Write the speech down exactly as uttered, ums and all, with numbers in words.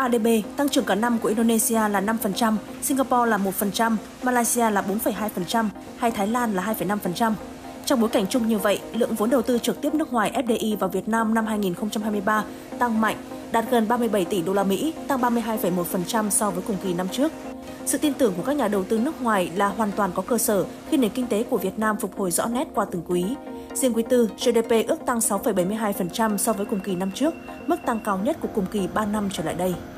a đê bê, tăng trưởng cả năm của Indonesia là năm phần trăm, Singapore là một phần trăm, Malaysia là bốn phẩy hai phần trăm, hay Thái Lan là hai phẩy năm phần trăm. Trong bối cảnh chung như vậy, lượng vốn đầu tư trực tiếp nước ngoài ép đê i vào Việt Nam năm hai nghìn không trăm hai mươi ba tăng mạnh, đạt gần ba mươi bảy tỷ đô la Mỹ, tăng ba mươi hai phẩy một phần trăm so với cùng kỳ năm trước. Sự tin tưởng của các nhà đầu tư nước ngoài là hoàn toàn có cơ sở khi nền kinh tế của Việt Nam phục hồi rõ nét qua từng quý. Riêng quý tư, giê đê pê ước tăng sáu phẩy bảy mươi hai phần trăm so với cùng kỳ năm trước, mức tăng cao nhất của cùng kỳ ba năm trở lại đây.